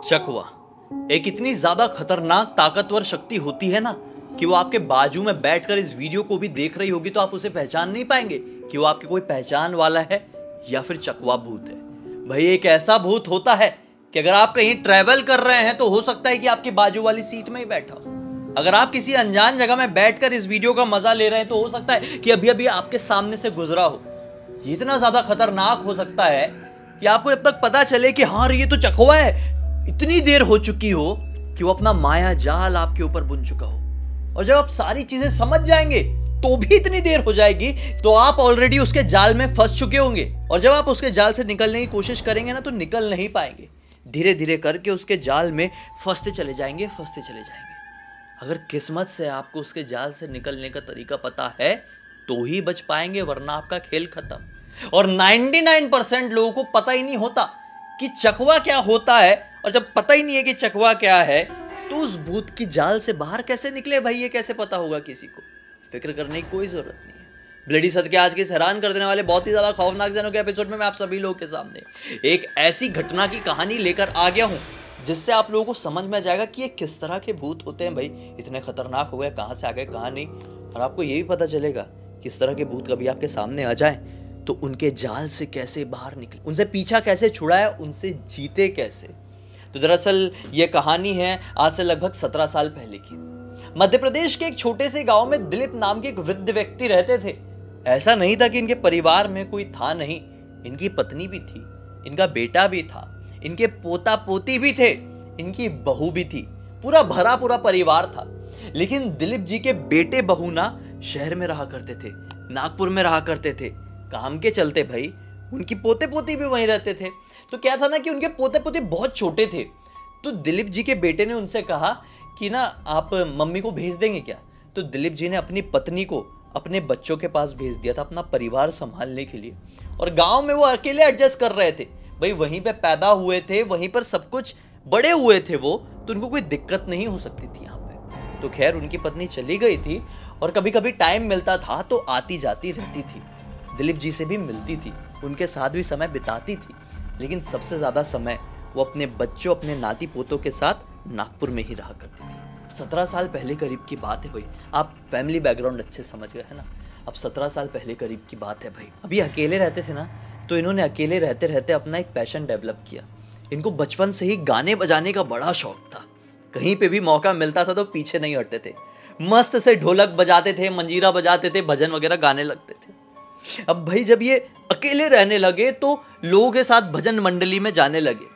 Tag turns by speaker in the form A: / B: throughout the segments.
A: चकवा एक इतनी ज्यादा खतरनाक ताकतवर शक्ति होती है ना कि वो आपके बाजू में बैठकर इस वीडियो को भी देख रही होगी तो आप उसे पहचान नहीं पाएंगे कि वो आपके कोई पहचान वाला है या फिर चकवा भूत है। भाई एक ऐसा भूत होता है कि अगर आप कहीं ट्रैवल कर रहे हैं तो हो सकता है कि आपकी बाजू वाली सीट में ही बैठा हो। अगर आप किसी अनजान जगह में बैठकर इस वीडियो का मजा ले रहे हैं तो हो सकता है कि अभी अभी आपके सामने से गुजरा हो। ये इतना ज्यादा खतरनाक हो सकता है कि आपको जब तक पता चले कि हाँ ये तो चकवा है, इतनी देर हो चुकी हो कि वो अपना माया जाल आपके ऊपर बुन चुका हो। और जब आप सारी चीजें समझ जाएंगे तो भी इतनी देर हो जाएगी तो आप ऑलरेडी उसके जाल में फंस चुके होंगे। और जब आप उसके जाल से निकलने की कोशिश करेंगे ना तो निकल नहीं पाएंगे। धीरे धीरे करके उसके जाल में फंसते चले जाएंगे। अगर किस्मत से आपको उसके जाल से निकलने का तरीका पता है तो ही बच पाएंगे, वरना आपका खेल खत्म। और 99% लोगों को पता ही नहीं होता कि चकवा क्या होता है। और जब पता ही नहीं है कि चकवा क्या है तो उस भूत की जाल से बाहर कैसे निकले भाई, ये कैसे पता होगा किसी को? फिक्र करने की कोई जरूरत नहीं है। ब्लडी सद के आज के इस हैरान कर देने वाले बहुत ही ज्यादा खौफनाक जनों के एपिसोड में मैं आप सभी लोगों के सामने एक ऐसी घटना की कहानी लेकर आ गया हूं जिससे आप लोगों को समझ में आ जाएगा कि ये किस तरह के भूत होते हैं। भाई इतने खतरनाक हो गए, कहां से आ गए कहां नहीं। और आपको ये भी पता चलेगा किस तरह के भूत कभी आपके सामने आ जाए तो उनके जाल से कैसे बाहर निकले, उनसे पीछा कैसे छुड़ाए, उनसे जीते कैसे। तो दरअसल ये कहानी है आज से लगभग 17 साल पहले की। मध्य प्रदेश के एक छोटे से गांव में दिलीप नाम के एक वृद्ध व्यक्ति रहते थे। ऐसा नहीं था कि इनके परिवार में कोई था नहीं, इनकी पत्नी भी थी, इनका बेटा भी था, इनके पोता पोती भी थे, इनकी बहू भी थी, पूरा भरा पूरा परिवार था। लेकिन दिलीप जी के बेटे बहू ना शहर में रहा करते थे, नागपुर में रहा करते थे। काम के चलते भाई उनकी पोते पोती भी वहीं रहते थे। तो क्या था ना कि उनके पोते पोती बहुत छोटे थे। तो दिलीप जी के बेटे ने उनसे कहा कि ना आप मम्मी को भेज देंगे क्या। तो दिलीप जी ने अपनी पत्नी को अपने बच्चों के पास भेज दिया था अपना परिवार संभालने के लिए। और गांव में वो अकेले एडजस्ट कर रहे थे भाई, वहीं पे पैदा हुए थे, वहीं पर सब कुछ बड़े हुए थे वो, तो उनको कोई दिक्कत नहीं हो सकती थी यहाँ पे। तो खैर उनकी पत्नी चली गई थी और कभी कभी टाइम मिलता था तो आती जाती रहती थी, दिलीप जी से भी मिलती थी, उनके साथ भी समय बिताती थी। लेकिन सबसे ज्यादा समय वो अपने बच्चों, अपने नाती पोतों के साथ नागपुर में ही रहा करती थी। 17 साल पहले करीब की बात है भाई, आप फैमिली बैकग्राउंड अच्छे समझ गए है ना। अब 17 साल पहले करीब की बात है भाई। अभी अकेले रहते थे ना, तो इन्होंने अकेले रहते रहते अपना एक पैशन डेवलप किया। इनको बचपन से ही गाने बजाने का बड़ा शौक था। कहीं पे भी मौका मिलता था तो पीछे नहीं हटते थे, मस्त से ढोलक बजाते थे, मंजीरा बजाते थे, भजन वगैरह गाने लगते थे। अब भाई जब ये अकेले रहने लगे तो लोगों के साथ भजन मंडली में जाने लगे,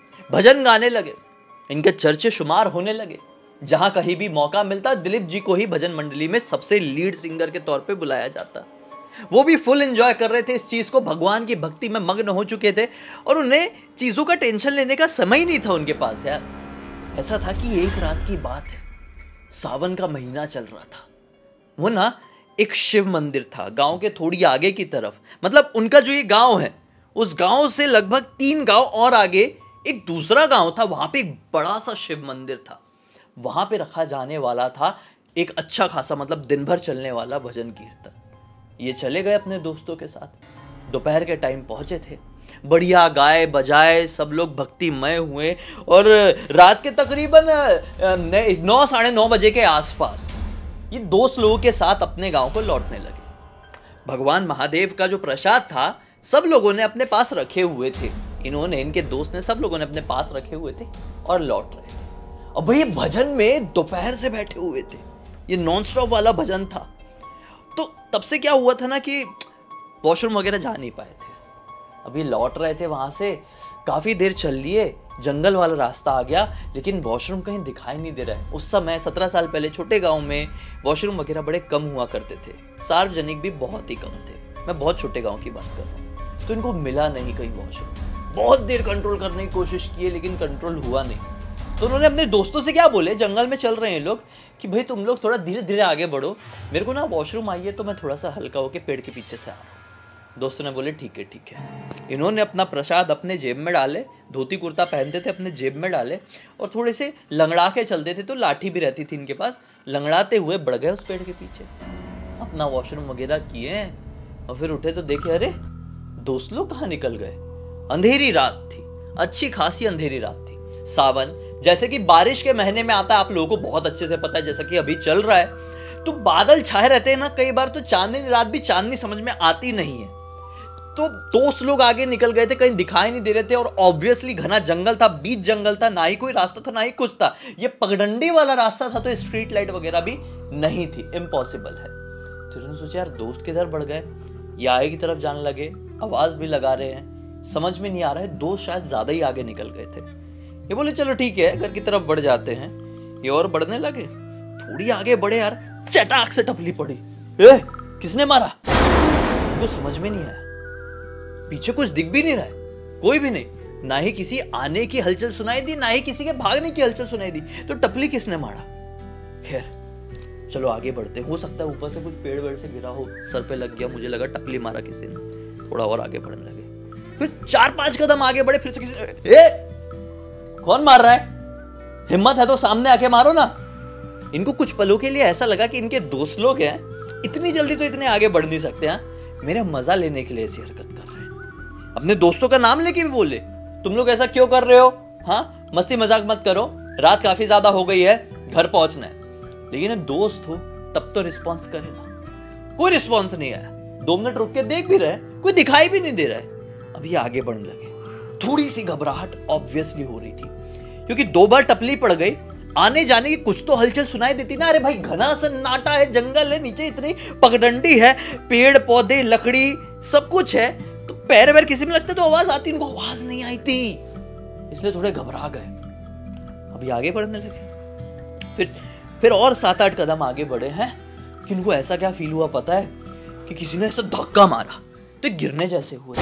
A: भजन गाने लगे, इनके चर्चे शुमार होने लगे। जहां कहीं भी मौका मिलता दिलीप जी को ही भजन मंडली में सबसे लीड सिंगर के तौर पे बुलाया जाता। वो भी फुल एंजॉय कर रहे थे इस चीज को, भगवान की भक्ति में मग्न हो चुके थे और उन्हें चीजों का टेंशन लेने का समय ही नहीं था उनके पास यार। ऐसा था कि एक रात की बात है, सावन का महीना चल रहा था। वो ना एक शिव मंदिर था गांव के थोड़ी आगे की तरफ। मतलब उनका जो ये गांव है उस गांव से लगभग 3 गांव और आगे एक दूसरा गांव था, वहां पे एक बड़ा सा शिव मंदिर था। वहां पे रखा जाने वाला था एक अच्छा खासा, मतलब दिन भर चलने वाला भजन कीर्तन। ये चले गए अपने दोस्तों के साथ, दोपहर के टाइम पहुंचे थे, बढ़िया गाए बजाए, सब लोग भक्तिमय हुए और रात के तकरीबन 9 साढ़े 9 बजे के आसपास ये दोस्त लोगों के साथ अपने गांव को लौटने लगे। भगवान महादेव का जो प्रसाद था सब लोगों ने अपने पास रखे हुए थे, इन्होंने, इनके दोस्त ने, सब लोगों ने अपने पास रखे हुए थे और लौट रहे थे। अब भाई भजन में दोपहर से बैठे हुए थे, ये नॉन स्टॉप वाला भजन था। तो तब से क्या हुआ था ना कि वॉशरूम वगैरह जा नहीं पाए थे। अभी लौट रहे थे वहां से, काफी देर चल लिए, जंगल वाला रास्ता आ गया, लेकिन वॉशरूम कहीं दिखाई नहीं दे रहा है। उस समय 17 साल पहले छोटे गांव में वॉशरूम वगैरह बड़े कम हुआ करते थे, सार्वजनिक भी बहुत ही कम थे। मैं बहुत छोटे गांव की बात कर रहा हूँ। तो इनको मिला नहीं कहीं वॉशरूम। बहुत देर कंट्रोल करने की कोशिश की लेकिन कंट्रोल हुआ नहीं। तो उन्होंने अपने दोस्तों से क्या बोले, जंगल में चल रहे हैं लोग, कि भाई तुम लोग थोड़ा धीरे धीरे आगे बढ़ो, मेरे को ना वॉशरूम आइए तो मैं थोड़ा सा हल्का होके पेड़ के पीछे से आ रहा हूं। दोस्तों ने बोले ठीक है ठीक है। इन्होंने अपना प्रसाद अपने जेब में डाले, धोती कुर्ता पहनते थे, अपने जेब में डाले और थोड़े से लंगड़ा के चलते थे, तो लाठी भी रहती थी इनके पास। लंगड़ाते हुए बढ़ गए उस पेड़ के पीछे, अपना वॉशरूम वगैरह किए और फिर उठे तो देखे अरे दोस्त लोग कहाँ निकल गए। अंधेरी रात थी, अच्छी खासी अंधेरी रात थी। सावन, जैसे कि बारिश के महीने में आता है, आप लोगों को बहुत अच्छे से पता है, जैसा कि अभी चल रहा है, तो बादल छाए रहते हैं ना, कई बार तो चांदनी रात भी चांदनी समझ में आती नहीं है। तो दोस्त लोग आगे निकल गए थे, कहीं दिखाई नहीं दे रहे थे, और ऑब्वियसली घना जंगल था, बीच जंगल था, ना ही कोई रास्ता था ना ही कुछ था, ये पगडंडी वाला रास्ता था, तो स्ट्रीट लाइट वगैरह भी नहीं थी, इम्पॉसिबल है। तो उन्होंने सोचा यार दोस्त किधर बढ़ गए, ये आगे की तरफ जाने लगे, आवाज भी लगा रहे हैं, समझ में नहीं आ रहा है, दोस्त शायद ज्यादा ही आगे निकल गए थे। ये बोले चलो ठीक है, घर की तरफ बढ़ जाते हैं। ये और बढ़ने लगे, थोड़ी आगे बढ़े यार, चटाक से टपली पड़ी। ए, किसने मारा? उनको समझ में नहीं आया, पीछे कुछ दिख भी नहीं रहा है, कोई भी नहीं, ना ही किसी आने की हलचल सुनाई दी, ना ही किसी के भागने की हलचल सुनाई दी, तो टपली किसने मारा? खैर चलो आगे बढ़ते, हो सकता है ऊपर से कुछ पेड़ वेड़ से गिरा हो, सर पे लग गया, मुझे लगा टपली मारा किसी ने। थोड़ा और आगे बढ़ने लगे, फिर 4-5 कदम आगे बढ़े, फिर से किसी ने, ए कौन मार रहा है? हिम्मत है तो सामने आके मारो ना। इनको कुछ पलों के लिए ऐसा लगा कि इनके दोस्त लोग हैं, इतनी जल्दी तो इतने आगे बढ़ नहीं सकते, हाँ मेरा मजा लेने के लिए ऐसी हरकत कर रहे हैं। अपने दोस्तों का नाम लेके भी बोले तुम लोग ऐसा क्यों कर रहे हो, हाँ मस्ती मजाक मत करो, रात काफी ज्यादा हो गई है, घर पहुंचना है। लेकिन दोस्त हो तब तो रिस्पॉन्स करे ना, कोई रिस्पॉन्स नहीं आया। 2 मिनट रुक के देख भी रहे, कोई दिखाई भी नहीं दे रहा है। अभी आगे बढ़ने लगे, थोड़ी सी घबराहट ऑब्वियसली हो रही थी, क्योंकि 2 बार टपली पड़ गई, आने जाने की कुछ तो हलचल सुनाई देती ना। अरे भाई घना सन्नाटा है, जंगल है, नीचे इतनी पगडंडी है, पेड़ पौधे लकड़ी सब कुछ है, तो पैर वैर किसी में लगते तो आवाज आती, इनको आवाज नहीं आई थी, इसलिए थोड़े घबरा गए। अभी आगे बढ़ने लगे, फिर और 7-8 कदम आगे बढ़े हैं कि इनको ऐसा क्या फील हुआ पता है, कि किसी ने ऐसा धक्का मारा तो गिरने जैसे हुए।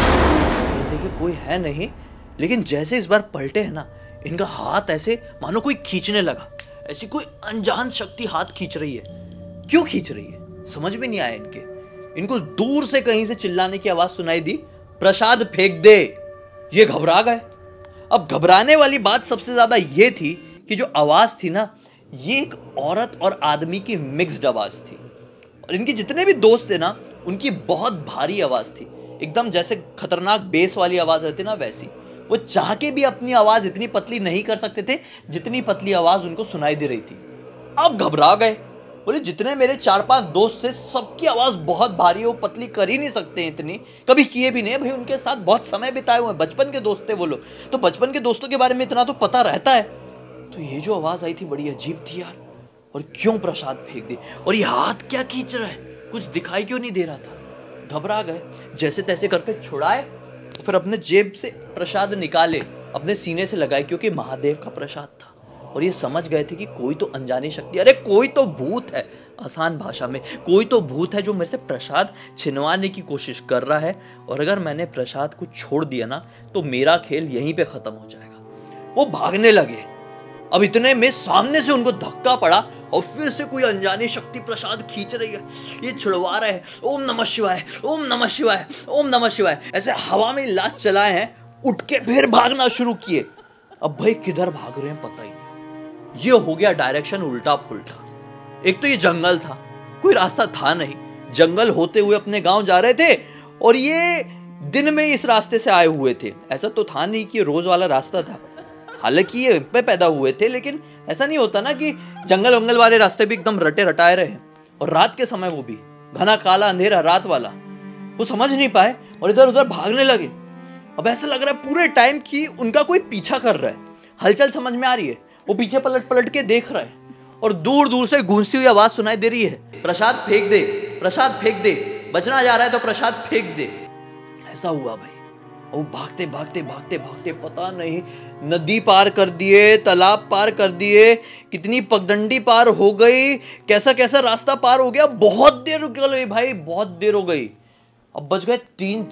A: देखिए कोई है नहीं, लेकिन जैसे इस बार पलटे है ना, इनका हाथ ऐसे मानो कोई खींचने लगा, ऐसी कोई अनजान शक्ति हाथ खींच रही है। क्यों खींच रही है समझ में नहीं आया इनको दूर से कहीं से चिल्लाने की आवाज सुनाई दी, प्रसाद फेंक दे। ये घबरा गए। अब घबराने वाली बात सबसे ज्यादा ये थी कि जो आवाज थी ना, ये एक औरत और आदमी की मिक्स्ड आवाज थी, और इनके जितने भी दोस्त थे ना, उनकी बहुत भारी आवाज थी, एकदम जैसे खतरनाक बेस वाली आवाज रहती ना वैसी। वो चाह के भी अपनी आवाज इतनी पतली नहीं कर सकते थे जितनी पतली आवाज उनको सुनाई दे रही थी। अब घबरा गए, बोले जितने मेरे 4-5 दोस्त थे सबकी आवाज बहुत भारी है, वो पतली कर ही नहीं सकते, इतनी कभी किए भी नहीं भाई, उनके साथ बहुत समय बिताए हुए हैं, बचपन के दोस्त थे वो लोग, तो बचपन के दोस्तों के बारे में इतना तो पता रहता है। तो ये जो आवाज आई थी बड़ी अजीब थी यार, और क्यों प्रसाद फेंक दे, और ये हाथ क्या खींच रहा है, कुछ दिखाई क्यों नहीं दे रहा था। घबरा गए, जैसे तैसे करके छुड़ाए, फिर अपने जेब से प्रसाद निकाले, अपने सीने से लगाए, क्योंकि महादेव का प्रसाद था, और ये समझ गए थे कि कोई तो अनजानी शक्ति, अरे कोई तो भूत है, आसान भाषा में कोई तो भूत है जो मेरे से प्रसाद छिनवाने की कोशिश कर रहा है, और अगर मैंने प्रसाद को छोड़ दिया ना तो मेरा खेल यहीं पे खत्म हो जाएगा। वो भागने लगे। अब इतने में सामने से उनको धक्का पड़ा, और फिर से कोई अनजानी शक्ति प्रसाद खींच रही है, ये छुड़वा रहे हैं, ओम नमः शिवाय, ओम नमः शिवाय, ओम नमः शिवाय, ऐसे हवा में लात चलाए हैं, उठ के फिर भागना शुरू किए। अब भाई किधर भाग रहे हैं पता ही नहीं, ये हो गया डायरेक्शन उल्टा फुल्टा। एक तो ये जंगल था, कोई रास्ता था नहीं, जंगल होते हुए अपने गांव जा रहे थे, और ये दिन में इस रास्ते से आए हुए थे, ऐसा तो था नहीं कि रोज वाला रास्ता था। हालांकि ये पे पैदा हुए थे, लेकिन ऐसा नहीं होता ना कि जंगल वंगल वाले रास्ते भी एकदम रटे रटाए रहे, और रात के समय वो भी घना काला अंधेरा रात वाला, वो समझ नहीं पाए और इधर उधर भागने लगे। अब ऐसा लग रहा है पूरे टाइम कि उनका कोई पीछा कर रहा है, हलचल समझ में आ रही है, वो पीछे पलट पलट के देख रहा है, और दूर दूर से गूंजती हुई आवाज सुनाई दे रही है, प्रसाद फेंक दे, प्रसाद फेंक दे, बचना जा रहा है तो प्रसाद फेंक दे। ऐसा हुआ भाई, और भागते भागते भागते भागते पता नहीं नदी पार कर दिए, तालाब पार कर दिए, कितनी पगडंडी पार हो गई, कैसा कैसा रास्ता पार हो गया, बहुत देर रुक गई भाई, बहुत देर हो गई। अब बज गए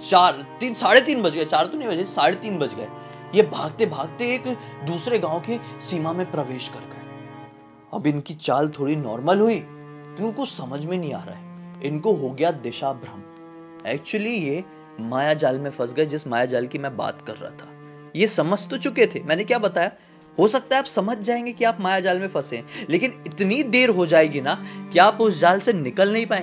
A: 3-3 बज गए, 4 तो नहीं बजे, 3:30 बज गए। ये भागते भागते एक दूसरे गांव के सीमा में प्रवेश कर गए। अब इनकी चाल थोड़ी नॉर्मल हुई तो इनको समझ में नहीं आ रहा है, इनको हो गया दिशा भ्रम। एक्चुअली ये माया जाल में फंस गए, जिस माया जाल की मैं बात कर रहा था। ये समझ तो चुके थे, मैंने क्या बताया, हो सकता है आप समझ जाएंगे कि आप माया जाल में फंसे हैं, लेकिन इतनी देर हो जाएगी ना कि आप उस जाल से निकल नहीं पाएंगे।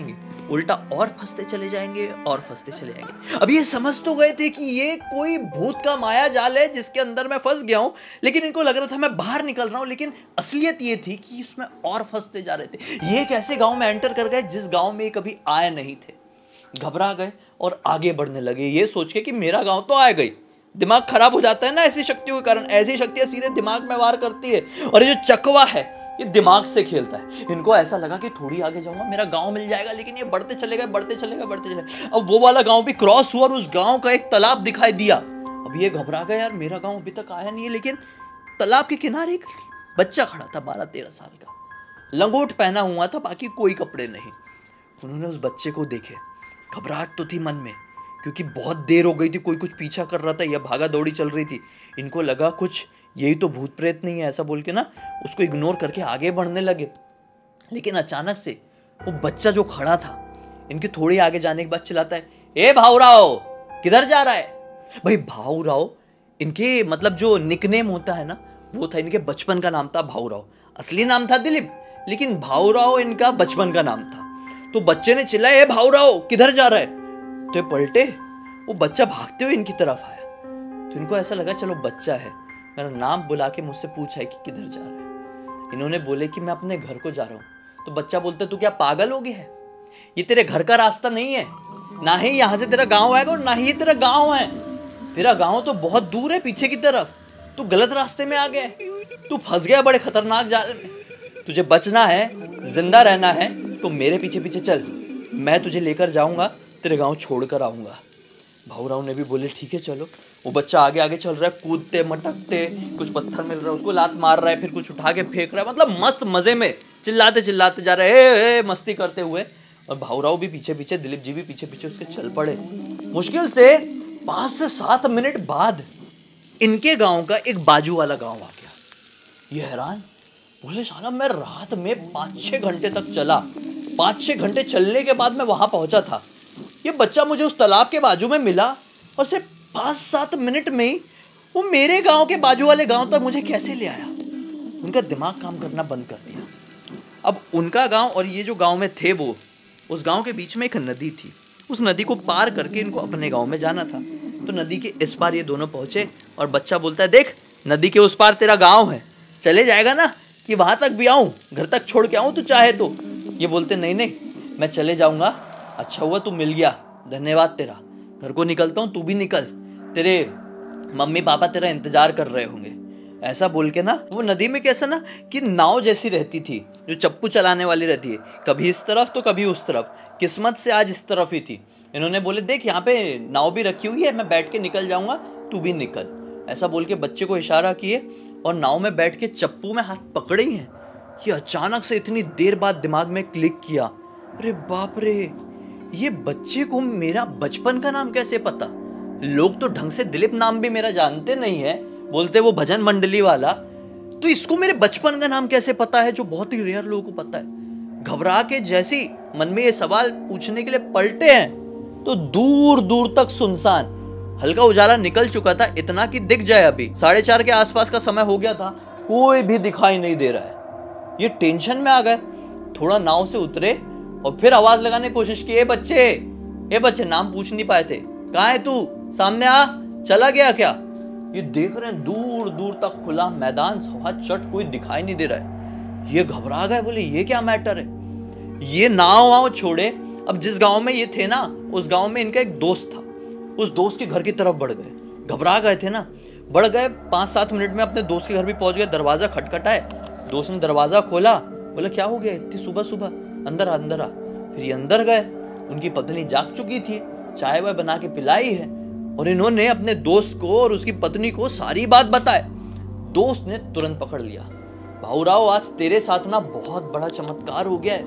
A: उल्टा और फंसते चले जाएंगे और फंसते चले जाएंगे। अब ये समझ तो गए थे कि ये कोई भूत का माया जाल है जिसके अंदर मैं फंस गया हूं, लेकिन इनको लग रहा था मैं बाहर निकल रहा हूं, लेकिन असलियत ये थी कि इसमें और फंसते जा रहे थे। ये एक ऐसे गांव में एंटर कर गए जिस गांव में कभी आए नहीं थे। घबरा गए और आगे बढ़ने लगे, ये सोच के कि मेरा गांव तो आ गई। दिमाग खराब हो जाता है ना ऐसी शक्तियों के कारण। ऐसी शक्तियां सीधे दिमाग में वार करती है, और ये जो चकवा है ये दिमाग से खेलता है। इनको ऐसा लगा कि थोड़ी आगे जाऊंगा मेरा गांव मिल जाएगा, लेकिन ये बढ़ते चले गए, बढ़ते चले गए, बढ़ते चले गए। अब वो वाला गांव भी क्रॉस हुआ और उस गांव का एक तालाब दिखाई दिया। अब ये घबरा गए, यार मेरा गांव अभी तक आया नहीं है। लेकिन तालाब के किनारे एक बच्चा खड़ा था 12-13 साल का, लंगोट पहना हुआ था, बाकी कोई कपड़े नहीं। उन्होंने उस बच्चे को देखे। घबराहट तो थी मन में, क्योंकि बहुत देर हो गई थी, कोई कुछ पीछा कर रहा था, यह भागा दौड़ी चल रही थी। इनको लगा कुछ यही तो भूत प्रेत नहीं है, ऐसा बोल के ना उसको इग्नोर करके आगे बढ़ने लगे। लेकिन अचानक से वो बच्चा जो खड़ा था, इनके थोड़ी आगे जाने के बाद चिल्लाता है, ए भाऊराव किधर जा रहा है। भाई भाऊराव इनके मतलब जो निकनेम होता है ना, वो था, इनके बचपन का नाम था भाऊराव। असली नाम था दिलीप, लेकिन भाऊराव इनका बचपन का नाम था। तो बच्चे ने चिल्लाया, ए भाऊराव किधर जा रहा है। तो पलटे, वो बच्चा भागते हुए इनकी तरफ आया। तो इनको ऐसा लगा चलो बच्चा है, मेरा नाम बुला के मुझसे पूछा है कि किधर जा रहा है। इन्होंने बोले कि मैं अपने घर को जा रहा हूँ। तो बच्चा बोलता, तू क्या पागल हो गया है, ये तेरे घर का रास्ता नहीं है, ना ही यहाँ से तेरा गाँव आएगा और ना ही ये तेरा गाँव है। तेरा गाँव तो बहुत दूर है पीछे की तरफ, तू गलत रास्ते में आ गया है, तू फंस गया बड़े खतरनाक जाल में। तुझे बचना है, जिंदा रहना है तो मेरे पीछे पीछे चल, मैं तुझे लेकर जाऊंगा, तेरे गांव छोड़कर आऊंगा। भाऊराव ने भी बोले ठीक है चलो। वो बच्चा आगे आगे चल रहा है, कूदते मटकते, कुछ पत्थर मिल रहा है उसको लात मार रहा है, फिर कुछ उठा के फेंक रहा है, मतलब मस्त मजे में चिल्लाते चिल्लाते जा रहे हैं, मस्ती करते हुए। और भाऊराव भी पीछे पीछे, दिलीप जी भी पीछे पीछे उसके चल पड़े। मुश्किल से 5 से 7 मिनट बाद इनके गाँव का एक बाजू वाला गाँव आ गया। ये हैरान, बोले साला मैं रात में 5-6 घंटे तक चला, 5-6 घंटे चलने के बाद मैं वहां पहुंचा था। ये बच्चा मुझे उस तालाब के बाजू में मिला और सिर्फ 5-7 मिनट में ही वो मेरे गांव के बाजू वाले गांव तक मुझे कैसे ले आया। उनका दिमाग काम करना बंद कर दिया। अब उनका गांव और ये जो गांव में थे वो, उस गांव के बीच में एक नदी थी। उस नदी को पार करके इनको अपने गांव में जाना था। तो नदी के इस पार ये दोनों पहुंचे और बच्चा बोलता है, देख नदी के उस पार तेरा गाँव है, चले जाएगा ना कि वहां तक भी आऊं, घर तक छोड़ के आऊं तू चाहे तो। ये बोलते नहीं नहीं मैं चले जाऊंगा, अच्छा हुआ तू मिल गया, धन्यवाद तेरा, घर को निकलता हूं, तू भी निकल, तेरे मम्मी पापा तेरा इंतजार कर रहे होंगे। ऐसा बोल के ना वो नदी में कैसा ना कि नाव जैसी रहती थी, जो चप्पू चलाने वाली रहती है, कभी इस तरफ तो कभी उस तरफ। किस्मत से आज इस तरफ ही थी। इन्होंने बोले देख यहाँ पे नाव भी रखी हुई है, मैं बैठ के निकल जाऊंगा, तू भी निकल। ऐसा बोल के बच्चे को इशारा किए और नाव में बैठ के चप्पू में हाथ पकड़े ही हैं। ये अचानक से इतनी देर बाद दिमाग में क्लिक किया, अरे बाप रे, ये बच्चे को मेरा बचपन का नाम कैसे पता। लोग तो ढंग से दिलीप नाम भी मेरा जानते नहीं है, बोलते वो भजन मंडली वाला, तो इसको मेरे बचपन का नाम कैसे पता है, जो बहुत ही रेयर लोगों को पता है। घबरा के जैसी मन में ये सवाल पूछने के लिए पलटे हैं तो दूर दूर तक सुनसान। हल्का उजाला निकल चुका था, इतना कि दिख जाए अभी 4:30 के आसपास का समय हो गया था, कोई भी दिखाई नहीं दे रहा है। ये टेंशन में आ गए, थोड़ा नाव से उतरे और फिर आवाज लगाने की कोशिश की, ए बच्चे, नाम पूछ नहीं पाए थे, कहाँ है तू, सामने आ, चला गया क्या। ये देख रहे हैं दूर दूर तक खुला मैदान, सवा चट कोई दिखाई नहीं दे रहा है। ये घबरा गए, बोले ये क्या मैटर है। ये नाव वाव छोड़े, अब जिस गांव में ये थे ना, उस गांव में इनका एक दोस्त था, उस दोस्त के घर की तरफ बढ़ गए। घबरा गए थे ना, बढ़ गए, 5-7 मिनट में अपने दोस्त के घर भी पहुंच गए। दरवाजा खटखटाए, दोस्त ने दरवाजा खोला, बोला क्या हो गया इतनी सुबह सुबह, अंदर आ। फिर ये अंदर गए, उनकी पत्नी जाग चुकी थी, चाय वाय बना के पिलाई है, और इन्होंने अपने दोस्त को और उसकी पत्नी को सारी बात बताई। दोस्त ने तुरंत पकड़ लिया, भाऊराव आज तेरे साथ ना बहुत बड़ा चमत्कार हो गया है,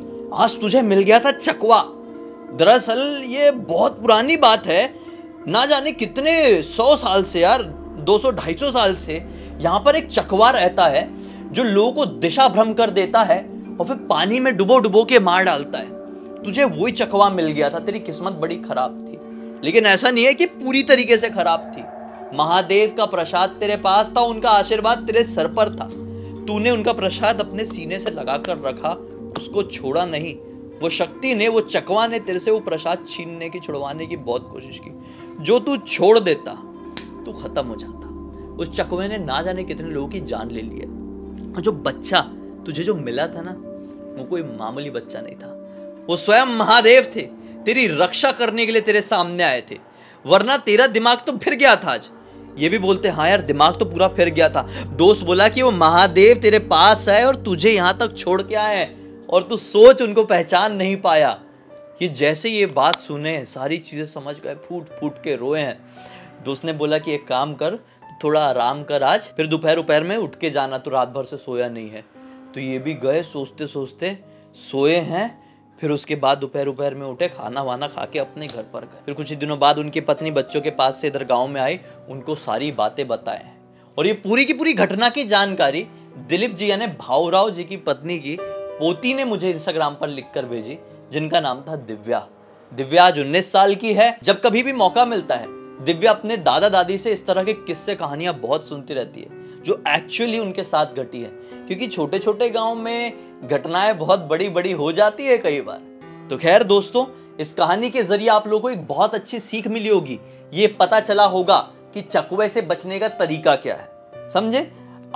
A: आज तुझे मिल गया था चकवा। दरअसल ये बहुत पुरानी बात है, ना जाने कितने 100 साल से, यार 200-250 साल से यहाँ पर एक चकवा रहता है जो लोगों को दिशा भ्रम कर देता है और फिर पानी में डुबो डुबो के मार डालता है। तुझे वही चकवा मिल गया था, तेरी किस्मत बड़ी खराब थी, लेकिन ऐसा नहीं है कि पूरी तरीके से खराब थी। महादेव का प्रसाद तेरे पास था, उनका आशीर्वाद तेरे सर पर था, तूने उनका प्रसाद अपने सीने से लगा कर रखा, उसको छोड़ा नहीं, वो शक्ति ने, वो चकवा ने तेरे से वो प्रसाद छीनने की, छुड़वाने की बहुत कोशिश की। जो तू छोड़ देता तू खत्म हो जाता। उस चकवे ने ना जाने कितने लोगों की जान ले ली है। और जो बच्चा तुझे जो मिला था ना, वो कोई मामूली बच्चा नहीं था, वो स्वयं महादेव थे। तेरी रक्षा करने के लिए तेरे सामने आए थे, वरना तेरा दिमाग तो फिर गया था। आज ये भी बोलते हाँ यार दिमाग तो पूरा फिर गया था। दोस्त बोला कि वो महादेव तेरे पास है और तुझे यहां तक छोड़ के आए हैं और तू सोच उनको पहचान नहीं पाया। ये जैसे ये बात सुने सारी चीजें समझ गए, फूट फूट के रोए हैं। दोस्त ने बोला कि एक काम कर, थोड़ा आराम कर आज, फिर दोपहर में उठ के जाना, तो रात भर से सोया नहीं है। तो ये भी गए सोचते सोचते सोए हैं। फिर उसके बाद दोपहर में उठे, खाना वाना खा के अपने घर पर गए। फिर कुछ ही दिनों बाद उनकी पत्नी बच्चों के पास से इधर गांव में आई, उनको सारी बातें बताए हैं। और ये पूरी की पूरी घटना की जानकारी दिलीप जी यानी भाऊराव जी की पत्नी की पोती ने मुझे इंस्टाग्राम पर लिखकर भेजी, जिनका नाम था दिव्या। दिव्या आज 19 साल की है। जब कभी भी मौका मिलता है दिव्या अपने दादा दादी से इस तरह के किस्से कहानियां बहुत सुनती रहती है, जो एक्चुअली उनके साथ घटी है। क्योंकि छोटे छोटे गांव में घटनाएं बहुत बड़ी बड़ी हो जाती है कई बार। तो खैर दोस्तों, इस कहानी के जरिए आप लोगों को एक बहुत अच्छी सीख मिली होगी। ये पता चला होगा कि चकवे से बचने का तरीका क्या है। समझे?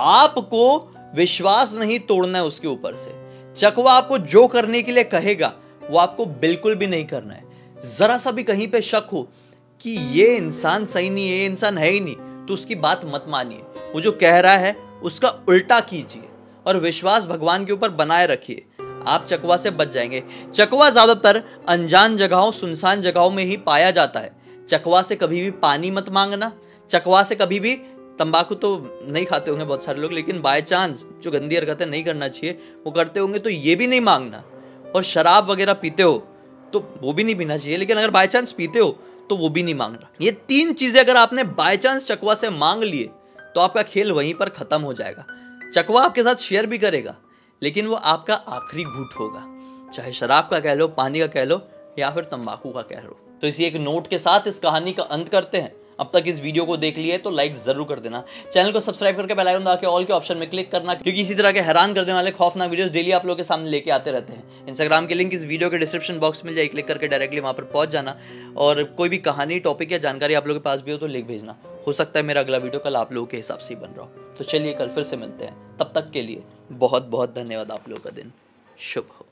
A: आपको विश्वास नहीं तोड़ना है उसके ऊपर से। चकवा आपको जो करने के लिए कहेगा वो आपको बिल्कुल भी नहीं करना है। जरा सा भी कहीं पे शक हो कि ये इंसान सही नहीं है, ये इंसान है ही नहीं, तो उसकी बात मत मानिए। वो जो कह रहा है उसका उल्टा कीजिए और विश्वास भगवान के ऊपर बनाए रखिए। आप चकवा से बच जाएंगे। चकवा ज्यादातर अनजान जगहों, सुनसान जगहों में ही पाया जाता है। चकवा से कभी भी पानी मत मांगना। चकवा से कभी भी, तंबाकू तो नहीं खाते होंगे बहुत सारे लोग, लेकिन बाय चांस जो गंदी हरकतें नहीं करना चाहिए वो करते होंगे, तो ये भी नहीं मांगना। और शराब वगैरह पीते हो तो वो भी नहीं पीना चाहिए, लेकिन अगर बाय चांस पीते हो तो वो भी नहीं मांगना। ये 3 चीजें अगर आपने बाय चांस चकवा से मांग लिए तो आपका खेल वहीं पर खत्म हो जाएगा। चकवा आपके साथ शेयर भी करेगा, लेकिन वो आपका आखिरी घूंट होगा। चाहे शराब का कह लो, पानी का कह लो, या फिर तंबाकू का कह लो। तो इसी एक नोट के साथ इस कहानी का अंत करते हैं। अब तक इस वीडियो को देख लिया है तो लाइक जरूर कर देना। चैनल को सब्सक्राइब करके बेल आइकन दबा के ऑल के ऑप्शन में क्लिक करना, क्योंकि इसी तरह के हैरान कर देने वाले खौफनाक वीडियोस डेली आप लोगों के सामने लेके आते रहते हैं। इंस्टाग्राम की लिंक इस वीडियो के डिस्क्रिप्शन बॉक्स में जाए, क्लिक करके डायरेक्टली वहां पर पहुंच जाना। और कोई भी कहानी, टॉपिक या जानकारी आप लोगों के पास भी हो तो लिख भेजना। हो सकता है मेरा अगला वीडियो कल आप लोगों के हिसाब से ही बन रहा हो। तो चलिए कल फिर से मिलते हैं। तब तक के लिए बहुत बहुत धन्यवाद। आप लोगों का दिन शुभ हो।